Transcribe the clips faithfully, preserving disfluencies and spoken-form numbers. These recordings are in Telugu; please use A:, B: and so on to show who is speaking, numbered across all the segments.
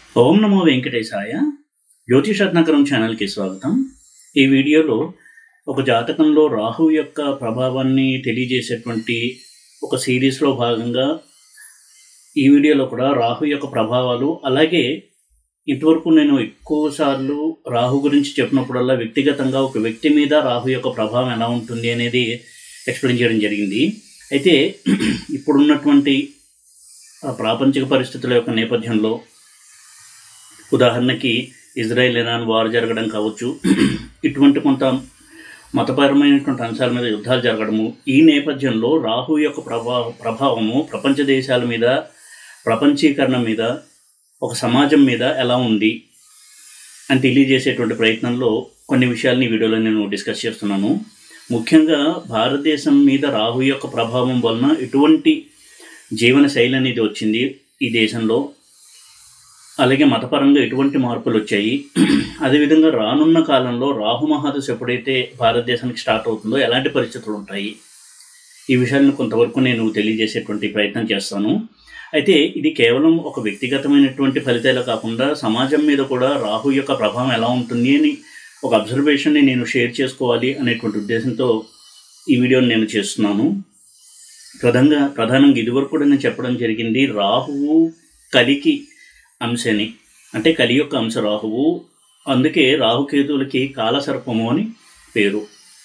A: ఓం నమో వెంకటేశాయ. జ్యోతిషరత్నాకరం ఛానల్కి స్వాగతం. ఈ వీడియోలో ఒక జాతకంలో రాహు యొక్క ప్రభావాన్ని తెలియజేసేటువంటి ఒక సిరీస్లో భాగంగా ఈ వీడియోలో కూడా రాహు యొక్క ప్రభావాలు, అలాగే ఇంతవరకు నేను ఎక్కువ సార్లు రాహు గురించి చెప్పినప్పుడల్లా వ్యక్తిగతంగా ఒక వ్యక్తి మీద రాహు యొక్క ప్రభావం ఎలా ఉంటుంది అనేది ఎక్స్ప్లెయిన్ చేయడం జరిగింది. అయితే ఇప్పుడున్నటువంటి ప్రాపంచిక పరిస్థితుల యొక్క నేపథ్యంలో, ఉదాహరణకి ఇజ్రాయెల్ ఇరాన్ వార్ జరగడం కావచ్చు, ఇటువంటి కొంత మతపరమైనటువంటి అంశాల మీద యుద్ధాలు జరగడము, ఈ నేపథ్యంలో రాహు యొక్క ప్రభా ప్రభావము ప్రపంచ దేశాల మీద, ప్రపంచీకరణ మీద, ఒక సమాజం మీద ఎలా ఉంది అని తెలియజేసేటువంటి ప్రయత్నంలో కొన్ని విషయాలని వీడియోలో నేను డిస్కస్ చేస్తున్నాను. ముఖ్యంగా భారతదేశం మీద రాహు యొక్క ప్రభావం వలన ఎటువంటి జీవన శైలి అనేది వచ్చింది ఈ దేశంలో, అలాగే మతపరంగా ఎటువంటి మార్పులు వచ్చాయి, అదేవిధంగా రానున్న కాలంలో రాహు మహాదశ ఎప్పుడైతే భారతదేశానికి స్టార్ట్ అవుతుందో ఎలాంటి పరిస్థితులు ఉంటాయి, ఈ విషయాలను కొంతవరకు నేను తెలియజేసేటువంటి ప్రయత్నం చేస్తాను. అయితే ఇది కేవలం ఒక వ్యక్తిగతమైనటువంటి ఫలితాలు కాకుండా సమాజం మీద కూడా రాహు యొక్క ప్రభావం ఎలా ఉంటుంది అని ఒక అబ్జర్వేషన్ని నేను షేర్ చేసుకోవాలి అనేటువంటి ఉద్దేశంతో ఈ వీడియోని నేను చేస్తున్నాను. ప్రధానంగా ప్రధానంగా ఇదివరకు కూడా నేను చెప్పడం జరిగింది, రాహువు కలికి అంశని, అంటే కలి యొక్క అంశ రాహువు, అందుకే రాహుకేతువులకి కాలసర్పము అని పేరు.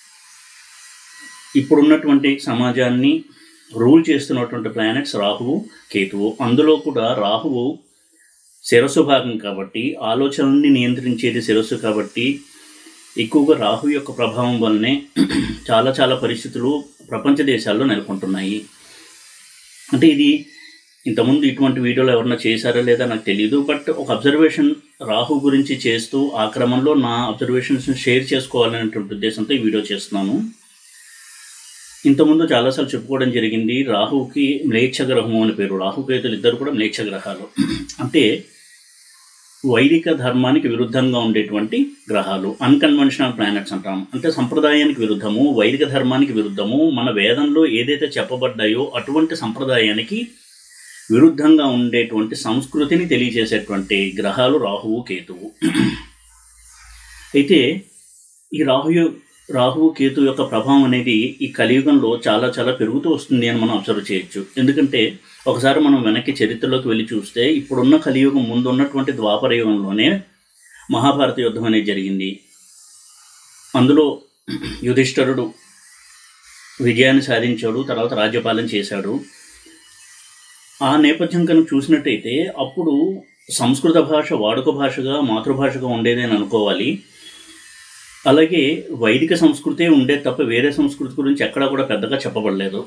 A: ఇప్పుడున్నటువంటి సమాజాన్ని రూల్ చేస్తున్నటువంటి ప్లానెట్స్ రాహువు కేతువు. అందులో కూడా రాహువు శిరస్సు భాగం కాబట్టి, ఆలోచనల్ని నియంత్రించేది శిరస్సు కాబట్టి, ఎక్కువగా రాహు యొక్క ప్రభావం వల్లనే చాలా చాలా పరిస్థితులు ప్రపంచ దేశాల్లో నెలకొంటున్నాయి. అంటే ఇది ఇంతకుముందు ఇటువంటి వీడియోలు ఎవరన్నా చేశారో లేదా నాకు తెలియదు, బట్ ఒక అబ్జర్వేషన్ రాహు గురించి చేస్తూ ఆ క్రమంలో నా అబ్జర్వేషన్స్ని షేర్ చేసుకోవాలనేటువంటి ఉద్దేశంతో ఈ వీడియో చేస్తున్నాను. ఇంతకుముందు చాలాసార్లు చెప్పుకోవడం జరిగింది, రాహుకి మ్లేచ్ఛ గ్రహము అని పేరు. రాహుకేతులు ఇద్దరు కూడా మ్లేచ్ఛ గ్రహాలు, అంటే వైదిక ధర్మానికి విరుద్ధంగా ఉండేటువంటి గ్రహాలు, అన్కన్వెన్షనల్ ప్లానెట్స్ అంటాం. అంటే సంప్రదాయానికి విరుద్ధము, వైదిక ధర్మానికి విరుద్ధము, మన వేదంలో ఏదైతే చెప్పబడ్డాయో అటువంటి సంప్రదాయానికి విరుద్ధంగా ఉండేటువంటి సంస్కృతిని తెలియజేసేటువంటి గ్రహాలు రాహువు కేతువు. అయితే ఈ రాహు రాహువు కేతు యొక్క ప్రభావం అనేది ఈ కలియుగంలో చాలా చాలా పెరుగుతూ వస్తుంది అని మనం అబ్జర్వ్ చేయొచ్చు. ఎందుకంటే ఒకసారి మనం వెనక్కి చరిత్రలోకి వెళ్ళి చూస్తే, ఇప్పుడున్న కలియుగం ముందు ఉన్నటువంటి ద్వాపర యుగంలోనే మహాభారత యుద్ధం అనేది జరిగింది. అందులో యుధిష్ఠిరుడు విజయాన్ని సాధించాడు, తర్వాత రాజ్యపాలన చేశాడు. ఆ నేపథ్యం కనుక చూసినట్టయితే అప్పుడు సంస్కృత భాష వాడుక భాషగా, మాతృభాషగా ఉండేది అని అనుకోవాలి. అలాగే వైదిక సంస్కృతే ఉండేది తప్ప వేరే సంస్కృతి గురించి ఎక్కడా కూడా పెద్దగా చెప్పబడలేదు.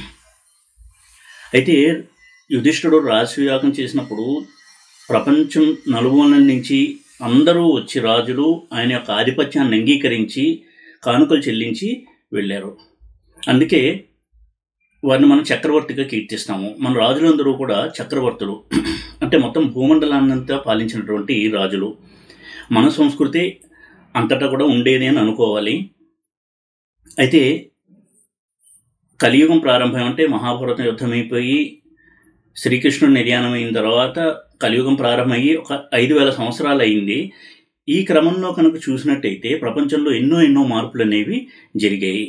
A: అయితే యుధిష్ఠిరుడు రాజసూయాగం చేసినప్పుడు ప్రపంచం నలుమూలల నుంచి అందరూ వచ్చి రాజులు ఆయన యొక్క ఆధిపత్యాన్ని అంగీకరించి కానుకలు చెల్లించి వెళ్ళారు. అందుకే వారిని మనం చక్రవర్తిగా కీర్తిస్తాము. మన రాజులందరూ కూడా చక్రవర్తులు, అంటే మొత్తం భూమండలాన్నంతా పాలించినటువంటి రాజులు. మన సంస్కృతి అంతటా కూడా ఉండేది అని అనుకోవాలి. అయితే కలియుగం ప్రారంభం అంటే మహాభారతం యుద్ధం అయిపోయి శ్రీకృష్ణుడు నిర్యాణం అయిన తర్వాత కలియుగం ప్రారంభమయ్యి ఒక ఐదు వేల సంవత్సరాలు అయింది. ఈ క్రమంలో కనుక చూసినట్టయితే ప్రపంచంలో ఎన్నో ఎన్నో మార్పులు అనేవి జరిగాయి.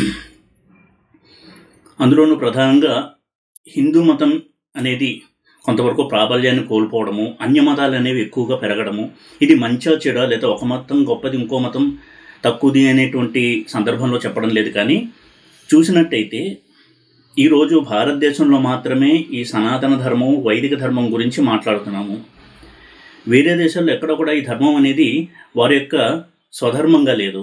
A: అందులోనూ ప్రధానంగా హిందూ మతం అనేది కొంతవరకు ప్రాబల్యాన్ని కోల్పోవడము, అన్య మతాలు అనేవి ఎక్కువగా పెరగడము, ఇది మంచా చెడా లేదా ఒక మతం గొప్పది ఇంకో మతం తక్కువది అనేటువంటి సందర్భంలో చెప్పడం లేదు. కానీ చూసినట్టయితే ఈరోజు భారతదేశంలో మాత్రమే ఈ సనాతన ధర్మం, వైదిక ధర్మం గురించి మాట్లాడుతున్నాము. వేరే దేశాల్లో ఎక్కడ కూడా ఈ ధర్మం అనేది వారి యొక్క స్వధర్మంగా లేదు.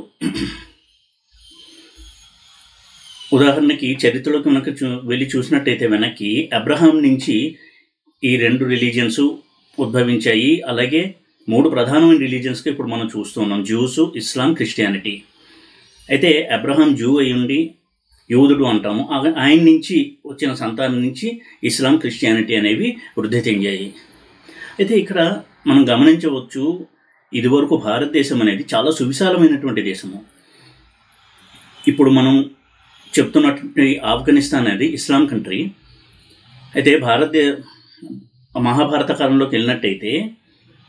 A: ఉదాహరణకి చరిత్రలోకి మనకు చూ వెళ్ళి చూసినట్టయితే వెనక్కి అబ్రహాం నుంచి ఈ రెండు రిలీజియన్స్ ఉద్భవించాయి. అలాగే మూడు ప్రధానమైన రిలీజియన్స్కి ఇప్పుడు మనం చూస్తున్నాం, జ్యూస్, ఇస్లాం, క్రిస్టియానిటీ. అయితే అబ్రహాం జూ అయి ఉండి యూదుడు అంటాము, ఆయన నుంచి వచ్చిన సంతానం నుంచి ఇస్లాం, క్రిస్టియానిటీ అనేవి వృద్ధి చెందాయి. అయితే ఇక్కడ మనం గమనించవచ్చు, ఇదివరకు భారతదేశం అనేది చాలా సువిశాలమైనటువంటి దేశము. ఇప్పుడు మనం చెప్తున్నటువంటి ఆఫ్ఘనిస్తాన్ అనేది ఇస్లాం కంట్రీ. అయితే భారతదే మహాభారత కాలంలోకి వెళ్ళినట్టయితే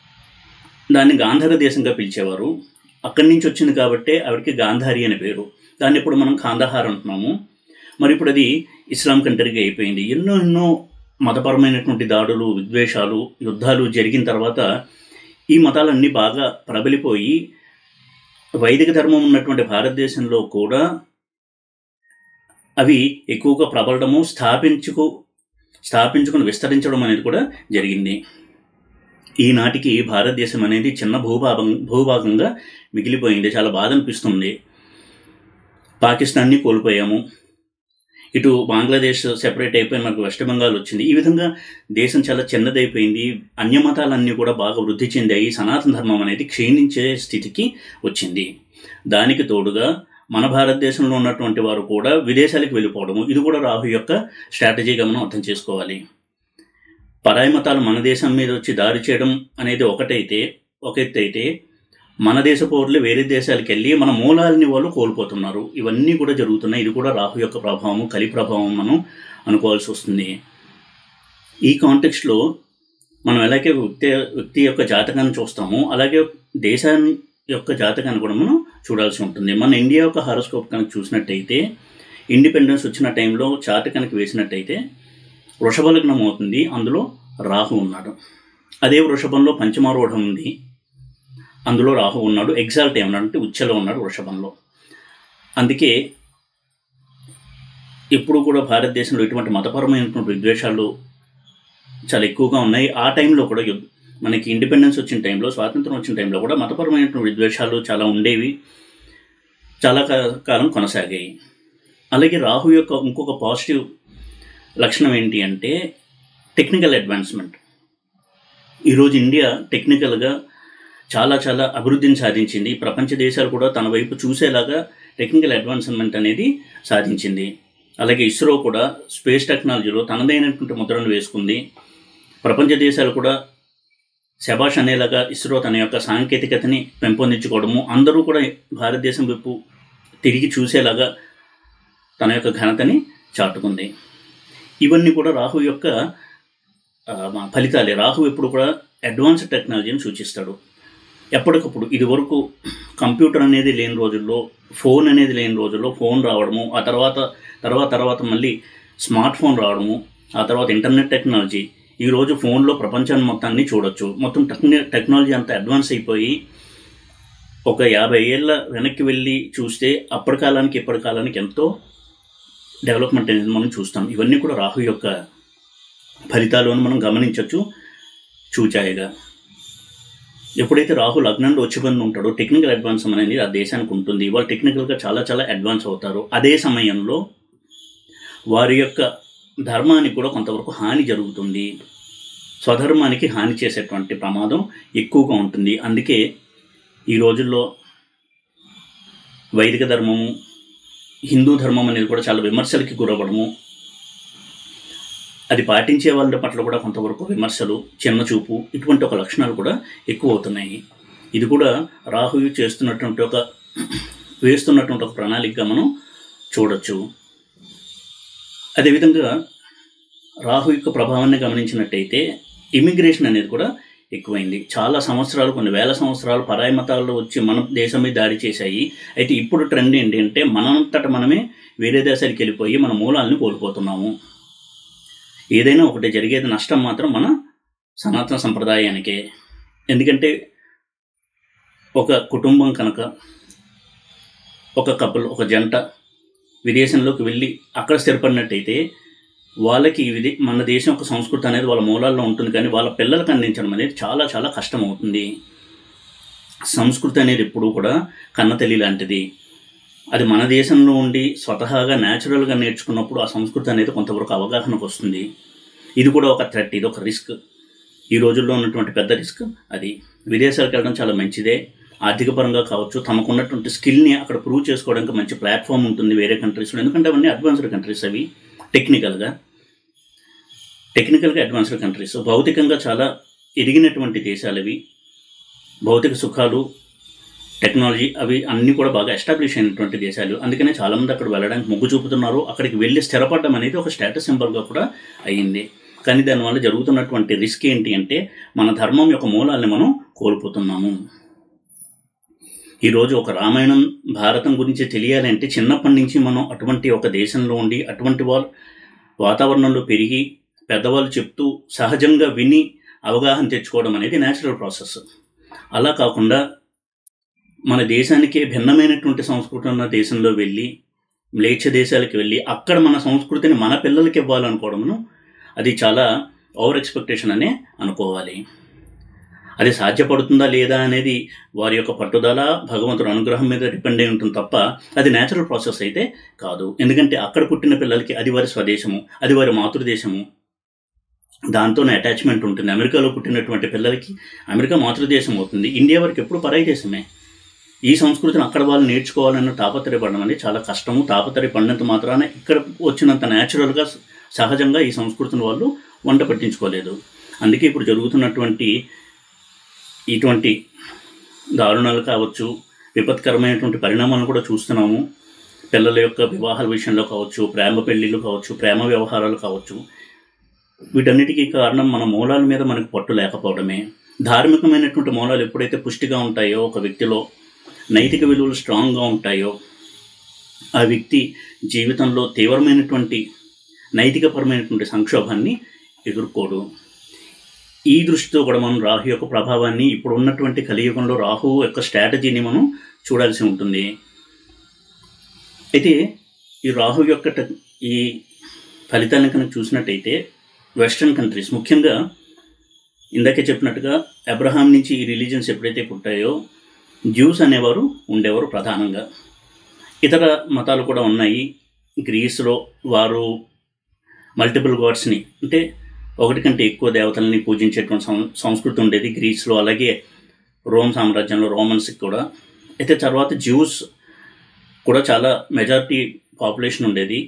A: దాన్ని గాంధార దేశంగా పిలిచేవారు. అక్కడి నుంచి వచ్చింది కాబట్టే ఆవిడకి గాంధారి అనే పేరు. దాన్ని ఇప్పుడు మనం కాందహార్ అంటున్నాము. మరి ఇప్పుడు అది ఇస్లాం కంట్రీగా అయిపోయింది. ఎన్నో ఎన్నో మతపరమైనటువంటి దాడులు, విద్వేషాలు, యుద్ధాలు జరిగిన తర్వాత ఈ మతాలన్నీ బాగా ప్రబలిపోయి వైదిక ధర్మం ఉన్నటువంటి భారతదేశంలో కూడా అవి ఎక్కువగా ప్రబలడము, స్థాపించుకు స్థాపించుకుని విస్తరించడం అనేది కూడా జరిగింది. ఈనాటికి భారతదేశం అనేది చిన్న భూభాగం భూభాగంగా మిగిలిపోయింది. చాలా బాధ అనిపిస్తుంది. పాకిస్తాన్ని కోల్పోయాము, ఇటు బంగ్లాదేశ్ సెపరేట్ అయిపోయి మనకు వెస్ట్ బెంగాల్ వచ్చింది. ఈ విధంగా దేశం చాలా చిన్నదైపోయింది. అన్యమతాలన్నీ కూడా బాగా వృద్ధి చెందాయి. సనాతన ధర్మం అనేది క్షీణించే స్థితికి వచ్చింది. దానికి తోడుగా మన భారతదేశంలో ఉన్నటువంటి వారు కూడా విదేశాలకు వెళ్ళిపోవడము, ఇది కూడా రాహు యొక్క స్ట్రాటజీగా మనం అర్థం చేసుకోవాలి. పరాయి మతాలు మన దేశం మీద వచ్చి దాడి చేయడం అనేది ఒకటైతే ఒక ఎత్తు అయితే, మన దేశ పౌరులు వేరే దేశాలకు వెళ్ళి మన మూలాలని వాళ్ళు కోల్పోతున్నారు. ఇవన్నీ కూడా జరుగుతున్నాయి. ఇది కూడా రాహు యొక్క ప్రభావం, కలి ప్రభావం మనం అనుకోవాల్సి వస్తుంది. ఈ కాంటెక్స్ట్లో మనం ఎలాగే వ్యక్తి వ్యక్తి యొక్క జాతకాన్ని చూస్తామో అలాగే దేశాన్ని యొక్క జాతకాన్ని కూడా మనం చూడాల్సి ఉంటుంది. మన ఇండియా యొక్క హారోస్కోప్ కనుక చూసినట్టయితే, ఇండిపెండెన్స్ వచ్చిన టైంలో చార్ట్ కనుక వేసినట్టయితే వృషభ లగ్నం అవుతుంది. అందులో రాహు ఉన్నాడు. అదే వృషభంలో పంచమారూఢం ఉంది, అందులో రాహు ఉన్నాడు. ఎగ్జాల్ట్ ఏమన్నాడు అంటే ఉచ్చలో ఉన్నాడు వృషభంలో. అందుకే ఎప్పుడు కూడా భారతదేశంలో ఇటువంటి మతపరమైనటువంటి విద్వేషాలు చాలా ఎక్కువగా ఉన్నాయి. ఆ టైంలో కూడా మనకి ఇండిపెండెన్స్ వచ్చిన టైంలో, స్వాతంత్రం వచ్చిన టైంలో కూడా మతపరమైనటువంటి విద్వేషాలు చాలా ఉండేవి, చాలా కాలం కొనసాగాయి. అలాగే రాహు యొక్క ఇంకొక పాజిటివ్ లక్షణం ఏంటి అంటే టెక్నికల్ అడ్వాన్స్మెంట్. ఈరోజు ఇండియా టెక్నికల్గా చాలా చాలా అభివృద్ధిని సాధించింది. ప్రపంచ దేశాలు కూడా తన వైపు చూసేలాగా టెక్నికల్ అడ్వాన్స్మెంట్ అనేది సాధించింది. అలాగే ఇస్రో కూడా స్పేస్ టెక్నాలజీలో తనదైనటువంటి ముద్రను వేసుకుంది. ప్రపంచ దేశాలు కూడా శబాష్ అనేలాగా ఇస్రో తన యొక్క సాంకేతికతని పెంపొందించుకోవడము, అందరూ కూడా భారతదేశం వైపు తిరిగి చూసేలాగా తన యొక్క ఘనతని చాటుకుంది. ఇవన్నీ కూడా రాహు యొక్క ఫలితాలే. రాహు ఎప్పుడు కూడా అడ్వాన్స్డ్ టెక్నాలజీని సూచిస్తాడు. ఎప్పటికప్పుడు ఇది వరకు కంప్యూటర్ అనేది లేని రోజుల్లో, ఫోన్ అనేది లేని రోజుల్లో ఫోన్ రావడము, ఆ తర్వాత తర్వాత తర్వాత మళ్ళీ స్మార్ట్ ఫోన్ రావడము, ఆ తర్వాత ఇంటర్నెట్ టెక్నాలజీ. ఈరోజు ఫోన్లో ప్రపంచాన్ని మొత్తాన్ని చూడొచ్చు. మొత్తం టెక్ని టెక్నాలజీ అంతా అడ్వాన్స్ అయిపోయి ఒక యాభై ఏళ్ళ వెనక్కి వెళ్ళి చూస్తే అప్పటి కాలానికి ఇప్పటి కాలానికి ఎంతో డెవలప్మెంట్ అనేది మనం చూస్తాం. ఇవన్నీ కూడా రాహు యొక్క ఫలితాలు అని మనం గమనించవచ్చు చూచాయిగా. ఎప్పుడైతే రాహు లగ్నంలో వచ్చి బంది ఉంటాడో టెక్నికల్ అడ్వాన్స్ అనేది ఆ దేశానికి ఉంటుంది. వాళ్ళు టెక్నికల్గా చాలా చాలా అడ్వాన్స్ అవుతారు. అదే సమయంలో వారి యొక్క ధర్మానికి కూడా కొంతవరకు హాని జరుగుతుంది. స్వధర్మానికి హాని చేసేటువంటి ప్రమాదం ఎక్కువగా ఉంటుంది. అందుకే ఈ రోజుల్లో వైదిక ధర్మము, హిందూ ధర్మం అనేది కూడా చాలా విమర్శలకి గురవ్వడము, అది పాటించే వాళ్ళ పట్ల కూడా కొంతవరకు విమర్శలు, చిన్నచూపు, ఇటువంటి ఒక లక్షణాలు కూడా ఎక్కువ అవుతున్నాయి. ఇది కూడా రాహు చేస్తున్నటువంటి ఒక వేస్తున్నటువంటి ఒక ప్రణాళికగా మనం చూడొచ్చు. అదేవిధంగా రాహు యొక్క ప్రభావాన్ని గమనించినట్టయితే ఇమిగ్రేషన్ అనేది కూడా ఎక్కువైంది. చాలా సంవత్సరాలు, కొన్ని వేల సంవత్సరాలు పరాయి మతాల్లో వచ్చి మన దేశం మీద దాడి చేశాయి. అయితే ఇప్పుడు ట్రెండ్ ఏంటి అంటే మనంతట మనమే వేరే దేశాలకు వెళ్ళిపోయి మన మూలాలను కోల్పోతున్నాము. ఏదైనా ఒకటి జరిగేది నష్టం మాత్రం మన సనాతన సంప్రదాయానికే. ఎందుకంటే ఒక కుటుంబం కనుక, ఒక కపుల్, ఒక జంట విదేశంలోకి వెళ్ళి అక్కడ స్థిరపడినట్టయితే వాళ్ళకి ఇది మన దేశం యొక్క సంస్కృతి అనేది వాళ్ళ మూలాల్లో ఉంటుంది, కానీ వాళ్ళ పిల్లలకు అందించడం అనేది చాలా చాలా కష్టం అవుతుంది. సంస్కృతి అనేది ఎప్పుడూ కూడా కన్నతల్లి లాంటిది. అది మన దేశంలో ఉండి స్వతహాగా న్యాచురల్గా నేర్చుకున్నప్పుడు ఆ సంస్కృతి అనేది కొంతవరకు అవగాహనకు వస్తుంది. ఇది కూడా ఒక థ్రెట్, ఇది ఒక రిస్క్. ఈ రోజుల్లో ఉన్నటువంటి పెద్ద రిస్క్ అది. విదేశాలకు వెళ్ళడం చాలా మంచిదే, ఆర్థిక పరంగా కావచ్చు, తమకున్నటువంటి స్కిల్ని అక్కడ ప్రూవ్ చేసుకోవడానికి మంచి ప్లాట్ఫామ్ ఉంటుంది వేరే కంట్రీస్లో. ఎందుకంటే అవన్నీ అడ్వాన్స్డ్ కంట్రీస్, అవి టెక్నికల్గా టెక్నికల్గా అడ్వాన్స్డ్ కంట్రీస్, భౌతికంగా చాలా ఎదిగినటువంటి దేశాలు అవి. భౌతిక సుఖాలు, టెక్నాలజీ అవి అన్నీ కూడా బాగా ఎస్టాబ్లిష్ అయినటువంటి దేశాలు. అందుకనే చాలామంది అక్కడ వెళ్ళడానికి మొగ్గు చూపుతున్నారు. అక్కడికి వెళ్ళి స్థిరపడడం అనేది ఒక స్టేటస్ సింబల్గా కూడా అయ్యింది. కానీ దానివల్ల జరుగుతున్నటువంటి రిస్క్ ఏంటి అంటే మన ధర్మం యొక్క మూలాల్ని మనం కోల్పోతున్నాము. ఈరోజు ఒక రామాయణం భారతం గురించి తెలియాలంటే చిన్నప్పటి నుంచి మనం అటువంటి ఒక దేశంలో ఉండి అటువంటి వాళ్ళ వాతావరణంలో పెరిగి పెద్దవాళ్ళు చెప్తూ సహజంగా విని అవగాహన తెచ్చుకోవడం అనేది న్యాచురల్ ప్రాసెస్. అలా కాకుండా మన దేశానికే భిన్నమైనటువంటి సంస్కృతి ఉన్న దేశంలో వెళ్ళి మ్లేచ్ఛ దేశాలకు వెళ్ళి అక్కడ మన సంస్కృతిని మన పిల్లలకి ఇవ్వాలనుకోవడము అది చాలా ఓవర్ ఎక్స్పెక్టేషన్ అనే అనుకోవాలి. అది సాధ్యపడుతుందా లేదా అనేది వారి యొక్క పట్టుదల భగవంతుడి అనుగ్రహం మీద డిపెండ్ అయి ఉంటుంది తప్ప అది న్యాచురల్ ప్రాసెస్ అయితే కాదు. ఎందుకంటే అక్కడ పుట్టిన పిల్లలకి అది వారి స్వదేశము, అది వారి మాతృదేశము, దాంతోనే అటాచ్మెంట్ ఉంటుంది. అమెరికాలో పుట్టినటువంటి పిల్లలకి అమెరికా మాతృదేశం అవుతుంది. ఇండియా వరకు ఎప్పుడు పరాయి దేశమే. ఈ సంస్కృతిని అక్కడ వాళ్ళు నేర్చుకోవాలన్న తాపత్రయపడడం అనేది చాలా కష్టము. తాపత్రయపడినంత మాత్రాన ఇక్కడ వచ్చినంత న్యాచురల్గా సహజంగా ఈ సంస్కృతిని వాళ్ళు వంట పట్టించుకోలేదు. అందుకే ఇప్పుడు జరుగుతున్నటువంటి ఇటువంటి దారుణాలు కావచ్చు, విపత్కరమైనటువంటి పరిణామాలను కూడా చూస్తున్నాము. పిల్లల యొక్క వివాహాల విషయంలో కావచ్చు, ప్రేమ పెళ్లిళ్ళు కావచ్చు, ప్రేమ వ్యవహారాలు కావచ్చు, వీటన్నిటికీ కారణం మన మూలాల మీద మనకు పట్టు లేకపోవడమే. ధార్మికమైనటువంటి మూలాలు ఎప్పుడైతే పుష్టిగా ఉంటాయో, ఒక వ్యక్తిలో నైతిక విలువలు స్ట్రాంగ్గా ఉంటాయో, ఆ వ్యక్తి జీవితంలో తీవ్రమైనటువంటి నైతికపరమైనటువంటి సంక్షోభాన్ని ఎదుర్కోడు. ఈ దృష్టితో కూడా మనం రాహు యొక్క ప్రభావాన్ని ఇప్పుడు ఉన్నటువంటి కలియుగంలో రాహు యొక్క స్ట్రాటజీని మనం చూడాల్సి ఉంటుంది. అయితే ఈ రాహు యొక్క ఈ ఫలితాలను కనుక చూసినట్టయితే వెస్ట్రన్ కంట్రీస్, ముఖ్యంగా ఇందాకే చెప్పినట్టుగా అబ్రహాం నుంచి ఈ రిలీజియన్స్ ఎప్పుడైతే పుట్టాయో జ్యూస్ అనేవారు ఉండేవారు ప్రధానంగా. ఇతర మతాలు కూడా ఉన్నాయి. గ్రీస్లో వారు మల్టిపుల్ గాడ్స్ని, అంటే ఒకటి కంటే ఎక్కువ దేవతల్ని పూజించేటువంటి సం సంస్కృతి ఉండేది గ్రీస్లో. అలాగే రోమ్ సామ్రాజ్యంలో రోమన్స్కి కూడా. అయితే తర్వాత జ్యూస్ కూడా చాలా మెజారిటీ పాపులేషన్ ఉండేది.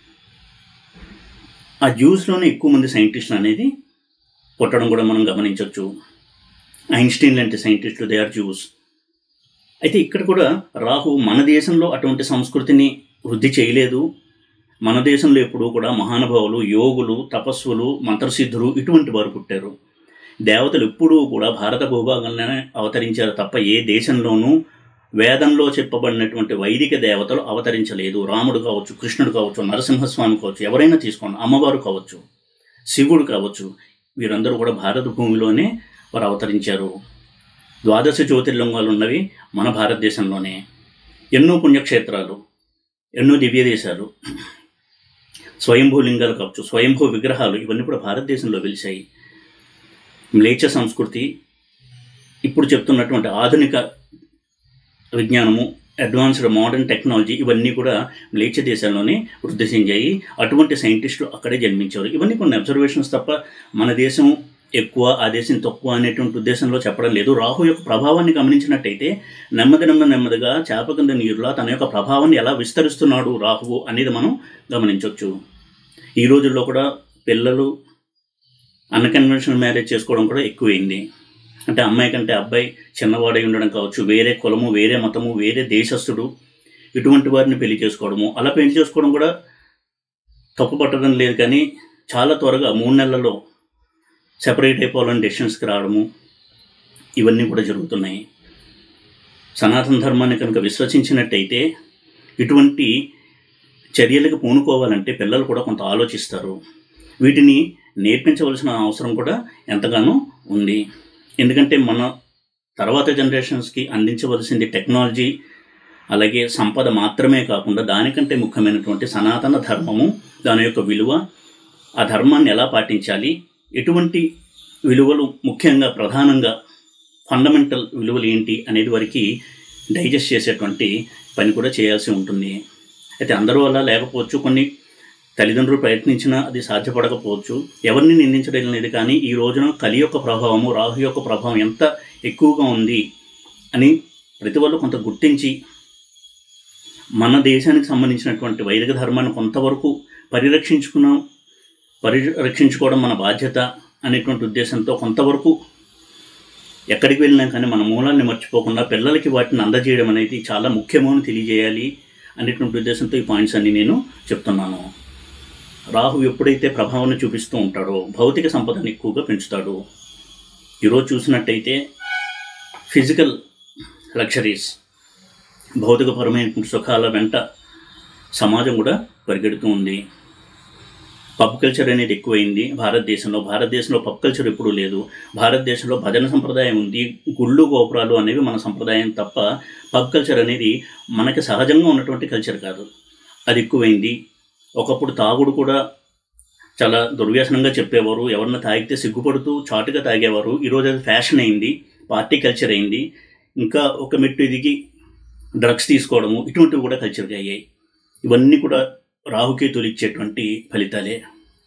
A: ఆ జ్యూస్లోనే ఎక్కువ మంది సైంటిస్టులు అనేది పుట్టడం కూడా మనం గమనించవచ్చు. ఐన్స్టీన్ లాంటి సైంటిస్టులు, దే ఆర్ జ్యూస్. అయితే ఇక్కడ కూడా రాహు మన దేశంలో అటువంటి సంస్కృతిని వృద్ధి చేయలేదు. మన దేశంలో ఎప్పుడూ కూడా మహానుభావులు, యోగులు, తపస్సులు, మంత్రసిద్ధులు ఇటువంటి వారు పుట్టారు. దేవతలు ఎప్పుడూ కూడా భారత భూభాగంలోనే అవతరించారు తప్ప ఏ దేశంలోనూ వేదంలో చెప్పబడినటువంటి వైదిక దేవతలు అవతరించలేదు. రాముడు కావచ్చు, కృష్ణుడు కావచ్చు, నరసింహస్వామి కావచ్చు, ఎవరైనా తీసుకోండి, అమ్మవారు కావచ్చు, శివుడు కావచ్చు, వీరందరూ కూడా భారత భూమిలోనే వారు అవతరించారు. ద్వాదశ జ్యోతిర్లింగాలు ఉన్నవి మన భారతదేశంలోనే. ఎన్నో పుణ్యక్షేత్రాలు, ఎన్నో దివ్య దేశాలు, స్వయంభూ లింగాలు కావచ్చు, స్వయంభూ విగ్రహాలు, ఇవన్నీ కూడా భారతదేశంలో వెలిశాయి. మ్లేచ్ఛ సంస్కృతి, ఇప్పుడు చెప్తున్నటువంటి ఆధునిక విజ్ఞానము, అడ్వాన్స్డ్ మోడర్న్ టెక్నాలజీ, ఇవన్నీ కూడా మ్లేచ్ఛ దేశాల్లోనే వృద్ధి చెందాయి. అటువంటి సైంటిస్టులు అక్కడే జన్మించారు. ఇవన్నీ కొన్ని అబ్జర్వేషన్స్ తప్ప మన దేశం ఎక్కువ, ఆ దేశం తక్కువ అనేటువంటి ఉద్దేశంలో చెప్పడం లేదు. రాహు యొక్క ప్రభావాన్ని గమనించినట్టయితే నెమ్మది నెమ్మది నెమ్మదిగా చేప కింద నీరులా తన యొక్క ప్రభావాన్ని ఎలా విస్తరిస్తున్నాడు రాహువు అనేది మనం గమనించవచ్చు. ఈ రోజుల్లో కూడా పిల్లలు అన్కన్వెన్షనల్ మ్యారేజ్ చేసుకోవడం కూడా ఎక్కువైంది. అంటే అమ్మాయి కంటే అబ్బాయి చిన్నవాడై ఉండడం కావచ్చు, వేరే కులము, వేరే మతము, వేరే దేశస్థుడు, ఇటువంటి వారిని పెళ్లి చేసుకోవడము. అలా పెళ్లి చేసుకోవడం కూడా తప్పు పట్టడం లేదు, కానీ చాలా త్వరగా మూడు నెలల్లో సెపరేట్ అయిపోవాలని డెసిషన్స్కి రావడము, ఇవన్నీ కూడా జరుగుతున్నాయి. సనాతన ధర్మాన్ని కనుక విశ్వసించినట్టయితే ఇటువంటి చర్యలకు పూనుకోవాలంటే పిల్లలు కూడా కొంత ఆలోచిస్తారు. వీటిని నేర్పించవలసిన అవసరం కూడా ఎంతగానో ఉంది. ఎందుకంటే మన తర్వాత జనరేషన్స్కి అందించవలసింది టెక్నాలజీ, అలాగే సంపద మాత్రమే కాకుండా దానికంటే ముఖ్యమైనటువంటి సనాతన ధర్మము, దాని యొక్క విలువ, ఆ ధర్మాన్ని ఎలా పాటించాలి, ఎటువంటి విలువలు ముఖ్యంగా ప్రధానంగా ఫండమెంటల్ విలువలు ఏంటి అనేది వారికి డైజెస్ట్ చేసేటువంటి పని కూడా చేయాల్సి ఉంటుంది. అయితే అందరూ అలా లేకపోవచ్చు, కొన్ని తల్లిదండ్రులు ప్రయత్నించినా అది సాధ్యపడకపోవచ్చు. ఎవరిని నిందించడం లేదు, కానీ ఈ రోజున కలి యొక్క ప్రభావము, రాహు యొక్క ప్రభావం ఎంత ఎక్కువగా ఉంది అని ప్రతి వాళ్ళు కొంత గుర్తించి మన దేశానికి సంబంధించినటువంటి వైదిక ధర్మాన్ని కొంతవరకు పరిరక్షించుకున్నాం పరిరక్షించుకోవడం మన బాధ్యత అనేటువంటి ఉద్దేశంతో కొంతవరకు ఎక్కడికి వెళ్ళినా కానీ మన మూలాన్ని మర్చిపోకుండా పిల్లలకి వాటిని అందజేయడం అనేది చాలా ముఖ్యమో అని తెలియజేయాలి అనేటువంటి ఉద్దేశంతో ఈ పాయింట్స్ అన్ని నేను చెప్తున్నాను. రాహు ఎప్పుడైతే ప్రభావాన్ని చూపిస్తూ ఉంటాడో భౌతిక సంపదను ఎక్కువగా పెంచుతాడు. ఈరోజు చూసినట్టయితే ఫిజికల్ లగ్జరీస్, భౌతికపరమైన సుఖాల వెంట సమాజం కూడా పరిగెడుతూ ఉంది. పబ్ కల్చర్ అనేది ఎక్కువైంది భారతదేశంలో. భారతదేశంలో పబ్ కల్చర్ ఎప్పుడూ లేదు. భారతదేశంలో భజన సంప్రదాయం ఉంది, గుళ్ళు గోపురాలు అనేవి మన సంప్రదాయం తప్ప పబ్ కల్చర్ అనేది మనకి సహజంగా ఉన్నటువంటి కల్చర్ కాదు. అది ఎక్కువైంది. ఒకప్పుడు తాగుడు కూడా చాలా దుర్వ్యసనంగా చెప్పేవారు. ఎవరన్నా తాగితే సిగ్గుపడుతూ చాటుగా తాగేవారు. ఈరోజు అది ఫ్యాషన్ అయింది, పార్టీ కల్చర్ అయింది. ఇంకా ఒక మెట్టు ఎదిగి డ్రగ్స్ తీసుకోవడము, ఇటువంటివి కూడా కల్చర్గా అయ్యాయి. ఇవన్నీ కూడా రాహుకేతులు ఇచ్చేటువంటి ఫలితాలే.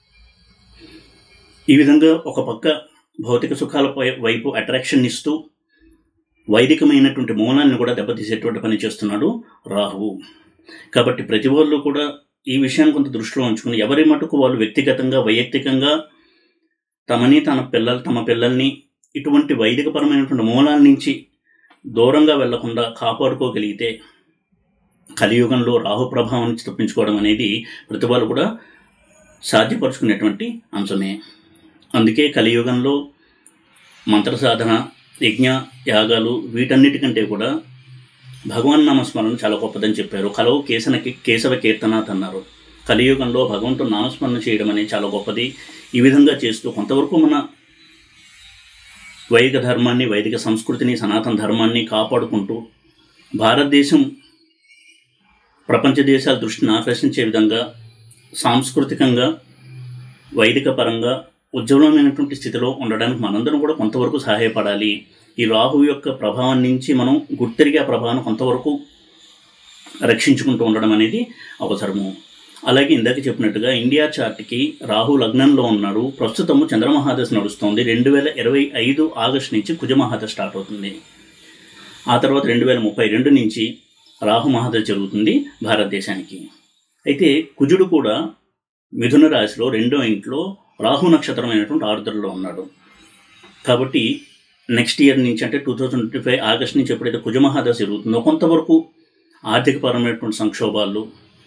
A: ఈ విధంగా ఒక పక్క భౌతిక సుఖాల వైపు అట్రాక్షన్ ఇస్తూ వైదికమైనటువంటి మూలాన్ని కూడా దెబ్బతీసేటువంటి పని చేస్తున్నాడు రాహువు. కాబట్టి ప్రతి వాళ్ళు కూడా ఈ విషయాన్ని కొంత దృష్టిలో ఉంచుకుని ఎవరి మటుకు వాళ్ళు వ్యక్తిగతంగా వైయక్తికంగా తమని తన పిల్లలు తమ పిల్లల్ని ఇటువంటి వైదికపరమైనటువంటి మూలాల నుంచి దూరంగా వెళ్లకుండా కాపాడుకోగలిగితే కలియుగంలో రాహు ప్రభావం నుంచి తప్పించుకోవడం అనేది ప్రతి వాళ్ళు కూడా సాధ్యపరుచుకునేటువంటి అంశమే. అందుకే కలియుగంలో మంత్ర సాధన, యజ్ఞ యాగాలు వీటన్నిటికంటే కూడా భగవన్ నామస్మరణ చాలా గొప్పదని చెప్పారు. కలవు కేసనకి కేశవ కీర్తనాథ్ అన్నారు. కలియుగంలో భగవంతుడు నామస్మరణ చేయడం అనేది చాలా గొప్పది. ఈ విధంగా చేస్తూ కొంతవరకు మన వైదిక ధర్మాన్ని, వైదిక సంస్కృతిని, సనాతన ధర్మాన్ని కాపాడుకుంటూ భారతదేశం ప్రపంచ దేశాల దృష్టిని ఆకర్షించే విధంగా సాంస్కృతికంగా, వైదిక పరంగా ఉజ్వలమైనటువంటి స్థితిలో ఉండడానికి మనందరం కూడా కొంతవరకు సహాయపడాలి. ఈ రాహు యొక్క ప్రభావం నుంచి మనం గుర్తెరిగే ప్రభావాన్ని కొంతవరకు రక్షించుకుంటూ ఉండడం అనేది అవసరము. అలాగే ఇందాక చెప్పినట్టుగా ఇండియా చార్ట్కి రాహు లగ్నంలో ఉన్నాడు. ప్రస్తుతము చంద్రమహాదశ నడుస్తోంది. రెండు వేల ఇరవై ఐదు ఆగస్టు నుంచి కుజ మహాదశ స్టార్ట్ అవుతుంది. ఆ తర్వాత రెండు వేల ముప్పై రెండు నుంచి రాహు మహాదశ జరుగుతుంది భారతదేశానికి. అయితే కుజుడు కూడా మిథున రాశిలో రెండో ఇంట్లో రాహు నక్షత్రమైనటువంటి ఆరుద్రలో ఉన్నాడు. కాబట్టి నెక్స్ట్ ఇయర్ నుంచి అంటే two thousand twenty five August నుంచి ఎప్పుడైతే కుజ మహాదశ జరుగుతుందో కొంతవరకు ఆర్థికపరమైనటువంటి సంక్షోభాలు,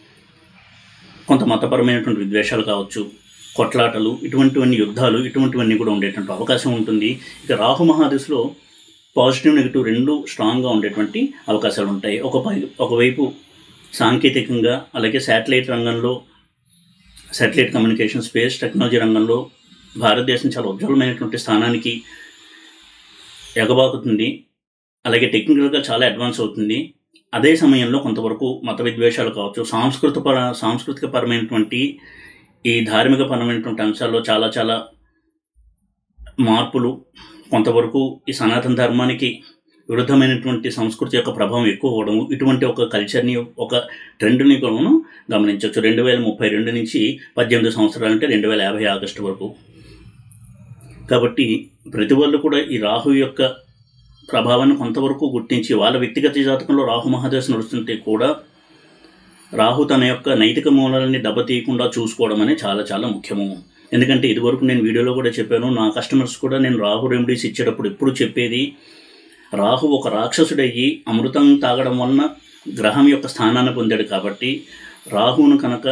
A: కొంత మతపరమైనటువంటి విద్వేషాలు కావచ్చు, కొట్లాటలు, ఇటువంటివన్నీ యుద్ధాలు, ఇటువంటివన్నీ కూడా ఉండేటువంటి అవకాశం ఉంటుంది. ఇక రాహు మహాదశలో పాజిటివ్ నెగిటివ్ రెండు స్ట్రాంగ్గా ఉండేటువంటి అవకాశాలు ఉంటాయి. ఒక ఒకవైపు సాంకేతికంగా, అలాగే శాటిలైట్ రంగంలో, శాటిలైట్ కమ్యూనికేషన్, స్పేస్ టెక్నాలజీ రంగంలో భారతదేశం చాలా ఉజ్వలమైనటువంటి స్థానానికి ఎగబాకుతుంది. అలాగే టెక్నికల్గా చాలా అడ్వాన్స్ అవుతుంది. అదే సమయంలో కొంతవరకు మత విద్వేషాలు కావచ్చు, సాంస్కృతిక పర సాంస్కృతిక పరమైనటువంటి ఈ ధార్మిక పరమైనటువంటి అంశాల్లో చాలా చాలా మార్పులు, కొంతవరకు ఈ సనాతన ధర్మానికి విరుద్ధమైనటువంటి సంస్కృతి యొక్క ప్రభావం ఎక్కువ అవ్వడము, ఇటువంటి ఒక కల్చర్ని, ఒక ట్రెండ్ని కూడా మనం గమనించవచ్చు. రెండు వేల ముప్పై రెండు నుంచి పద్దెనిమిది సంవత్సరాలు అంటే రెండు వేల యాభై ఆగస్టు వరకు. కాబట్టి ప్రతి వాళ్ళు కూడా ఈ రాహు యొక్క ప్రభావాన్ని కొంతవరకు గుర్తించి వాళ్ళ వ్యక్తిగత జాతకంలో రాహు మహాదశ నడుస్తుంటే కూడా రాహు తన యొక్క నైతిక మూలాలని దెబ్బతీయకుండా చూసుకోవడం అనేది చాలా చాలా ముఖ్యము. ఎందుకంటే ఇదివరకు నేను వీడియోలో కూడా చెప్పాను, నా కస్టమర్స్ కూడా నేను రాహు రెమెడీస్ ఇచ్చేటప్పుడు ఎప్పుడు చెప్పేది, రాహు ఒక రాక్షసుడయ్యి అమృతం తాగడం వలన గ్రహం యొక్క స్థానాన్ని పొందాడు. కాబట్టి రాహువును కనుక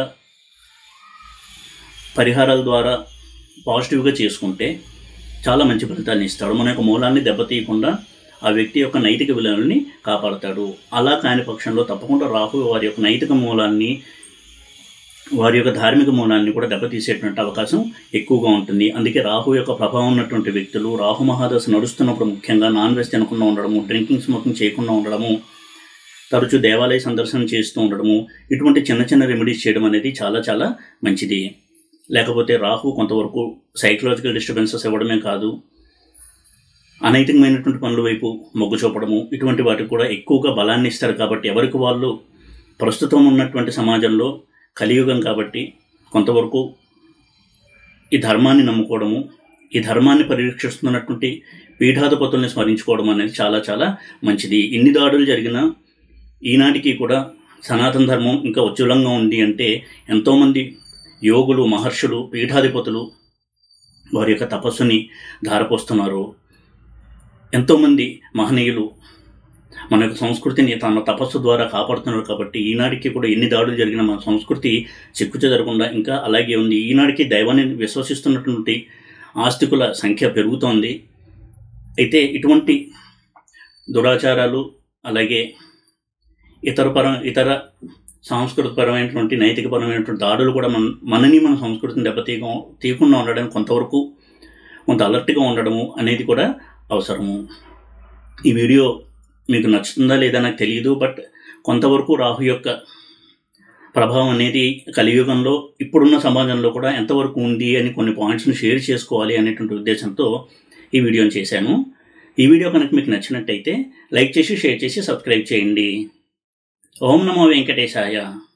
A: పరిహారాల ద్వారా పాజిటివ్గా చేసుకుంటే చాలా మంచి ఫలితాన్ని ఇస్తాడు. మన యొక్క మూలాన్ని దెబ్బతీయకుండా ఆ వ్యక్తి యొక్క నైతిక విలువలని కాపాడతాడు. అలా కాని పక్షంలో తప్పకుండా రాహు వారి యొక్క నైతిక మూలాన్ని, వారి యొక్క ధార్మిక మూలాన్ని కూడా దెబ్బతీసేటువంటి అవకాశం ఎక్కువగా ఉంటుంది. అందుకే రాహు యొక్క ప్రభావం ఉన్నటువంటి వ్యక్తులు రాహు మహాదశ నడుస్తున్నప్పుడు ముఖ్యంగా నాన్ వెజ్ తినకుండా ఉండడము, డ్రింకింగ్ స్మోకింగ్ చేయకుండా ఉండడము, తరచూ దేవాలయ సందర్శన చేస్తూ ఉండడము, ఇటువంటి చిన్న చిన్న రెమెడీస్ చేయడం అనేది చాలా చాలా మంచిది. లేకపోతే రాహు కొంతవరకు సైకలాజికల్ డిస్టర్బెన్సెస్ ఇవ్వడమే కాదు, అనైతికమైనటువంటి పనుల వైపు మొగ్గు చూపడము, ఇటువంటి వాటికి కూడా ఎక్కువగా బలాన్ని ఇస్తారు. కాబట్టి ఎవరికి వాళ్ళు ప్రస్తుతం ఉన్నటువంటి సమాజంలో కలియుగం కాబట్టి కొంతవరకు ఈ ధర్మాన్ని నమ్ముకోవడము, ఈ ధర్మాన్ని పరిరక్షిస్తున్నటువంటి పీఠాధిపతుల్ని స్మరించుకోవడం అనేది చాలా చాలా మంచిది. ఇన్ని దాడులు జరిగినా ఈనాటికి కూడా సనాతన ధర్మం ఇంకా ఉజ్వలంగా ఉంది అంటే ఎంతోమంది యోగులు, మహర్షులు, పీఠాధిపతులు వారి యొక్క తపస్సుని ధారపోస్తున్నారు. ఎంతోమంది మహనీయులు మన యొక్క సంస్కృతిని తమ తపస్సు ద్వారా కాపాడుతున్నారు. కాబట్టి ఈనాటికి కూడా ఎన్ని దాడులు జరిగిన మన సంస్కృతి చెక్కుచెదరకుండా ఇంకా అలాగే ఉంది. ఈనాటికి దైవాన్ని విశ్వసిస్తున్నటువంటి ఆస్తికుల సంఖ్య పెరుగుతోంది. అయితే ఇటువంటి దురాచారాలు అలాగే ఇతర పరం ఇతర సాంస్కృతికపరమైనటువంటి నైతికపరమైనటువంటి దాడులు కూడా మన మనని మన సంస్కృతిని దెబ్బతీయ తీయకుండా ఉండడానికి కొంతవరకు కొంత అలర్ట్గా ఉండడము అనేది కూడా అవసరము. ఈ వీడియో మీకు నచ్చుతుందా లేదా నాకు తెలియదు, బట్ కొంతవరకు రాహు యొక్క ప్రభావం అనేది కలియుగంలో ఇప్పుడున్న సమాజంలో కూడా ఎంతవరకు ఉంది అని కొన్ని పాయింట్స్ని షేర్ చేసుకోవాలి అనేటువంటి ఉద్దేశంతో ఈ వీడియోని చేశాను. ఈ వీడియో కనుక మీకు నచ్చినట్టయితే లైక్ చేసి షేర్ చేసి సబ్స్క్రైబ్ చేయండి. ఓం నమో వెంకటేశాయ.